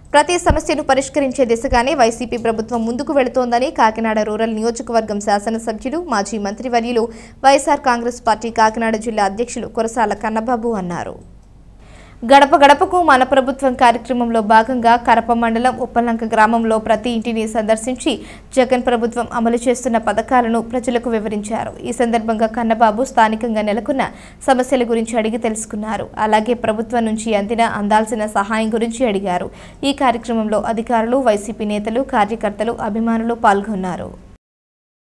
ప్రతి సమస్యను పరిష్కరించే దిశగానే వైసీపీ ప్రభుత్వం ముందుకు వెళుతోందని కాకినాడ రూరల్ నియోజకవర్గం శాసనసభ్యులు మాజీ మంత్రివర్యులు వైఎస్ఆర్ కాంగ్రెస్ పార్టీ కాకినాడ జిల్లా అధ్యక్షులు కురసాల కన్నబాబు అన్నారు. గడప గడపకు మన ప్రభుత్వం కార్యక్రమంలో భాగంగా కరప మండలం ఉప్పలంక గ్రామంలో ప్రతి ఇంటిని సందర్శించి జగన్ ప్రభుత్వం అమలు చేస్తున్న పథకాలను ప్రజలకు వివరించారు. ఈ సందర్భంగా కన్నబాబు స్థానికంగా నెలకొన్న సమస్యల గురించి అడిగి తెలుసుకున్నారు. అలాగే ప్రభుత్వం నుంచి అందాల్సిన సహాయం గురించి అడిగారు. ఈ కార్యక్రమంలో అధికారులు, వైసీపీ నేతలు, కార్యకర్తలు, అభిమానులు పాల్గొన్నారు.